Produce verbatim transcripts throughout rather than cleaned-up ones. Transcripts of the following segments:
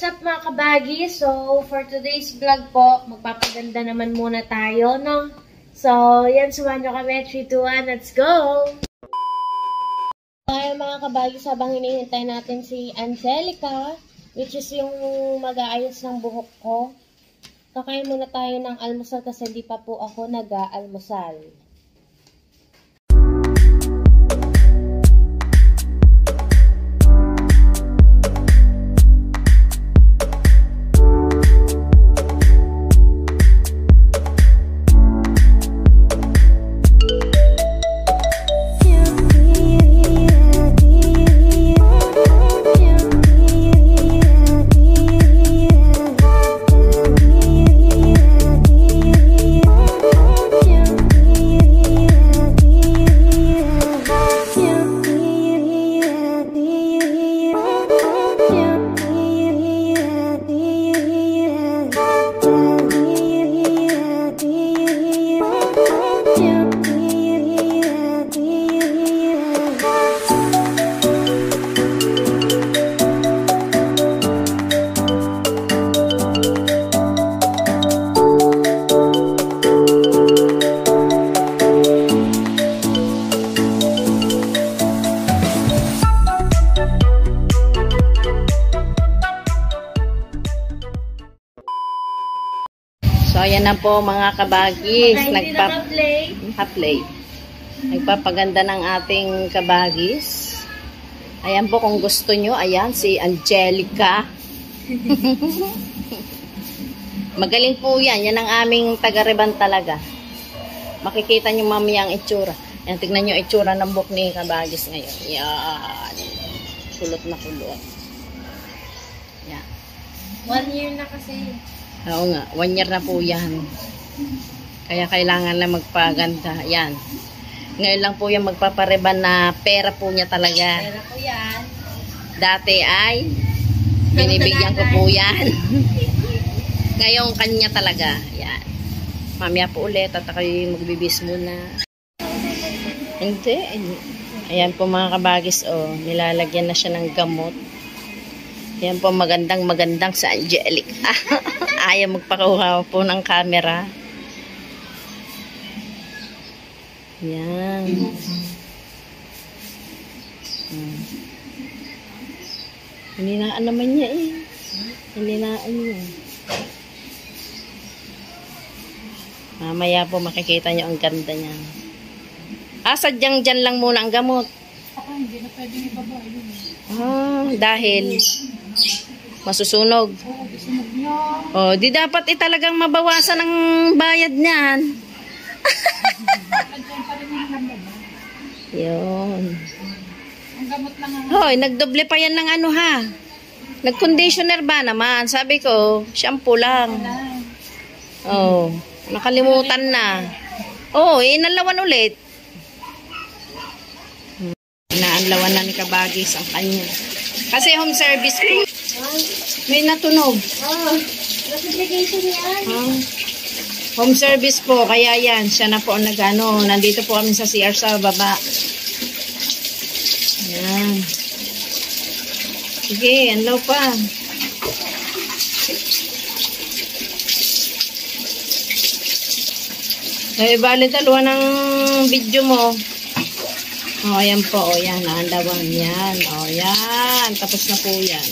up mga kabagi? So, for today's vlog po, magpapaganda naman muna tayo, no? So, yan, sumahan nyo kami. three, two, one, let's go! Kaya mga kabagi, sabang hinihintay natin si Angelica, which is yung mag-aayos ng buhok ko. Kakain muna tayo ng almusal kasi hindi pa po ako nag-aalmusal. So, ayan na po mga kabagis. Okay, Nagpa naka-play. Ha-play. Nagpapaganda ng ating kabagis. Ayan po kung gusto nyo. Ayan, si Angelica. Magaling po yan. Yan ang aming taga-Reban talaga. Makikita nyo mamaya ang itsura. Ayan, tignan nyo itsura ng buhok ni kabagis ngayon. Yan. Kulot na kulot. Yan. One year na kasi. Oo nga, one year na po yan. Kaya kailangan na magpaganda. Yan. Ngayon lang po yung magpapareban na pera po niya talaga. Pera po yan. Dati ay binibigyan ko po yan. Ngayon kanya talaga. Yan. Mamaya po ulit at ako'y magbibis muna. Hindi. Ayan po mga kabagis. Oh, nilalagyan na siya ng gamot. Yan po magandang magandang sa Angelica. Ayaw magpakuha po ng camera. Yan. Hmm. Hininaan naman niya eh. Hininaan niya. Mamaya po makikita niyo ang ganda niya. Ah, sadyang dyan lang muna ang gamot. Ako, hindi na pwede ibaba. Ah, dahil masusunog. Oh, di dapat eh talagang mabawasan ang bayad niyan. Yun. Ang gamot lang ang... Hoy, nagdoble pa yan ng ano ha. Nag-conditioner ba naman? Sabi ko, shampoo lang. Oh, nakalimutan na. Oh, inalawan ulit. Inaanlawan na ni kabagis ang kanya. Kasi home service po. May natunog. Oh, notification yan. Ah. Home service po, kaya yan. Siya na po ang nag-ano. Nandito po kami sa C R sa baba. Yan. Sige, anlaw pa. Eh, bali dalawa ng video mo. O, oh, ayan po. O, oh, yan. Naandawan. Yan. O, oh, yan. Tapos na po yan.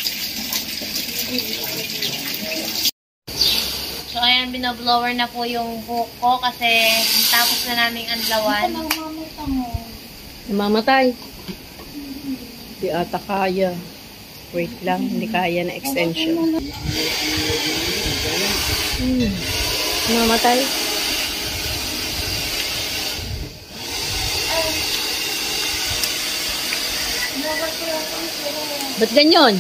So, ayan, binoblower na po yung buhok ko kasi tapos na naming anlawan. Namamatay. Di ata kaya. Wait lang. Hindi kaya na extension. Hmm. Namamatay. Ba't ganyan?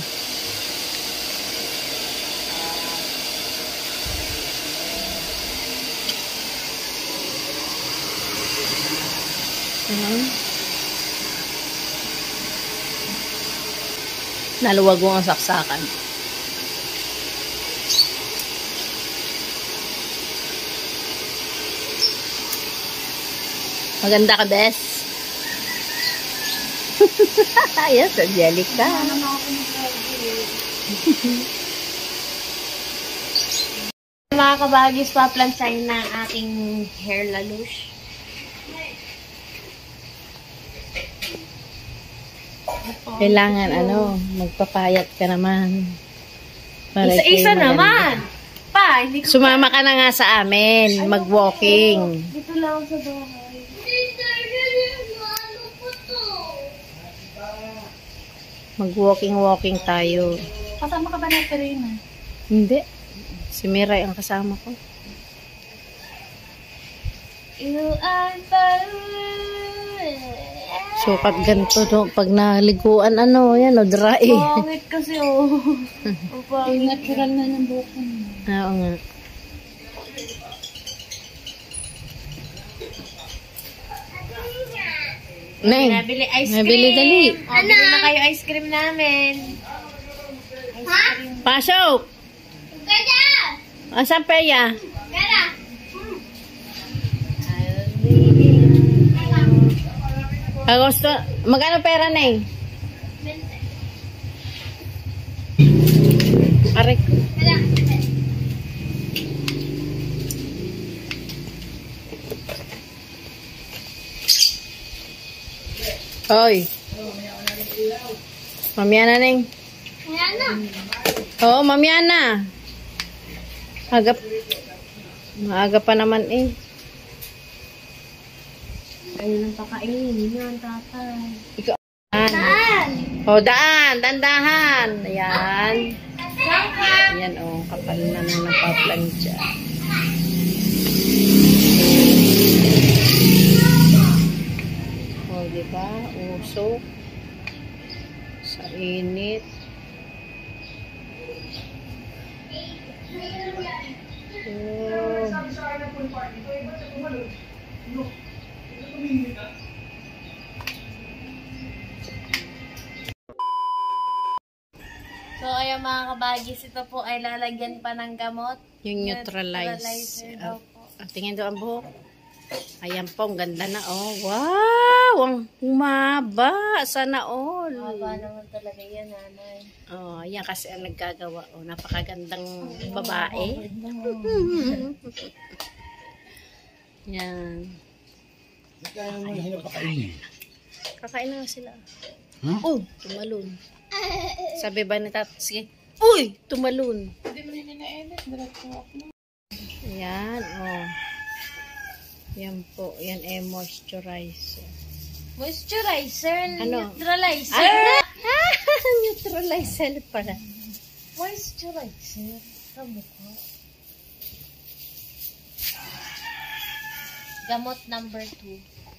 Ayan. Naluwag mo ang saksakan. Maganda ka, Bes. Yes, Angelica. Mga kabagis, paplansyahin na ang ating hair lalouche. Kailangan, ano, magpapayat ka naman. Isa-isa naman! Pa, hindi ko... Sumama ka na nga sa amin. Mag-walking. Dito lang sa bahay. Mag-walking-walking tayo. Kasama ka ba na Perina? Hindi. Si Miray ang kasama ko. You are the... So, pag ganito, no, pag naliguan, ano, yan, o, dry. Pangit kasi, oh. Pangit. Natural na ng buhok mo. Oo nga. Neng, Nabili ice cream. nabili dali. Oh, bili na kayo ice cream namin. Ice cream. Pasok! Asan Peya? Agosto, magkano pera, Neng? Aray ko. Hoy. Mamaya na, Neng. Mamaya na. Oo, mamaya na. Aga, maaga pa naman eh. Ayun ang pakainin yun, tatay. Ikaw. Daan. O, daan. Dandahan. Ayan. Ayan, o. Kapal na nang napaplansya. O, diba? Usok. Sa init. Oh. So, ayan mga kabagis, ito po ay lalagyan pa ng gamot. Yung neutralize. Neutralizer daw po. Uh, tingin doon ang buhok. Ayan po, ang ganda na. Oh, wow! Ang humaba. Sana all. Haba naman talaga yan, nanay. Oh, ayan kasi ang naggagawa. Oh, napakagandang babae. Yan. Kakain na nga sila. Huh? Oh, tumalun. Sabi ba ni Tat? Sige. Uy, tumalun. Ayan, oh. Yan po. Yan eh, moisturizer. Moisturizer, Ano? neutralizer. Ah! Neutralizer pala. Moisturizer sa mukha. Gamot number two.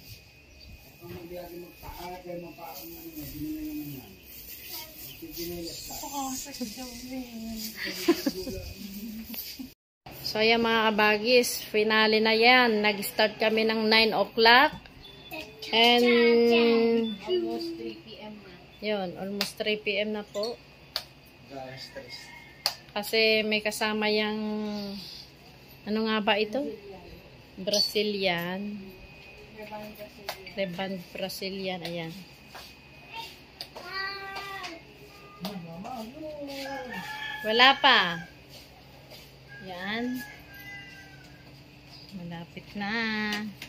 So, ayan mga kabagis, finale na yan. Nag-start kami ng nine o'clock. And, Almost three p m na. yun, almost three p m na po. Kasi may kasama yung, ano nga ba ito? Brazilian. Reband Brazilian, ayan. Wala pa. Yan. Malapit na.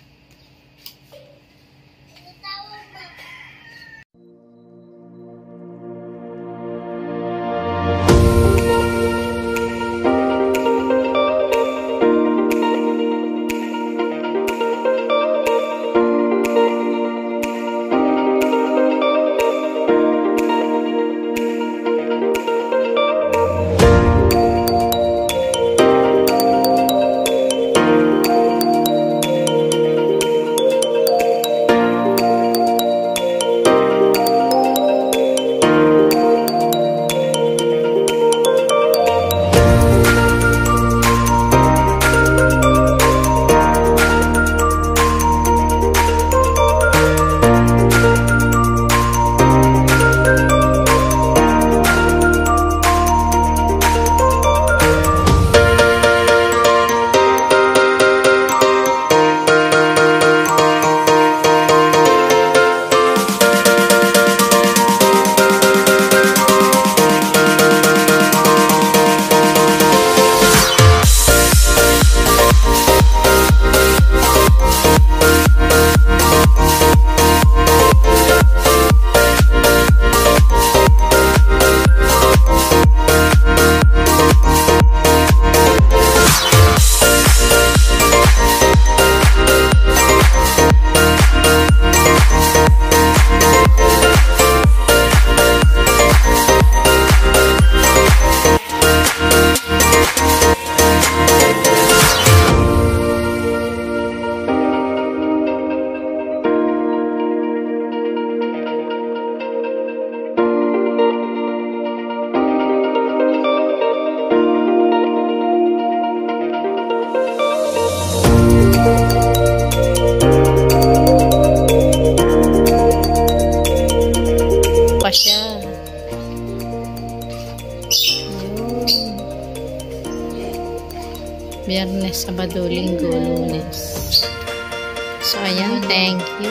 Biyernes, Sabado, Linggo, Lunes. So, ayan. Thank you.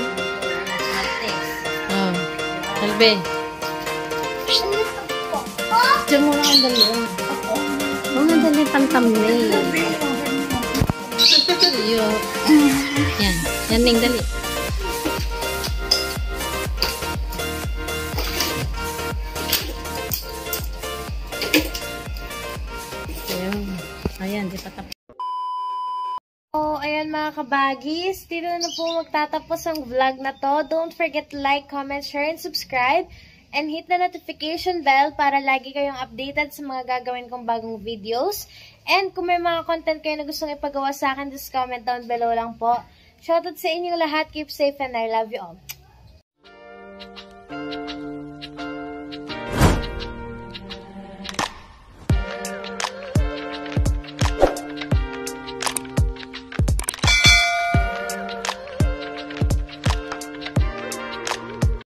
Oh. Salve. Diyan mo lang ang dali. Oh, ang dali pang thumbnail. Yan. Yan ning dali. Ayan. Ayan, di pa tapos. So, ayan mga kabagis, dito na po magtatapos ang vlog na to. Don't forget to like, comment, share, and subscribe. And hit the notification bell para lagi kayong updated sa mga gagawin kong bagong videos. And kung may mga content kayo na gustong ipagawa sa akin, just comment down below lang po. Shoutout sa inyong lahat. Keep safe and I love you all.